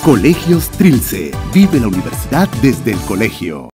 Colegios Trilce. Vive la universidad desde el colegio.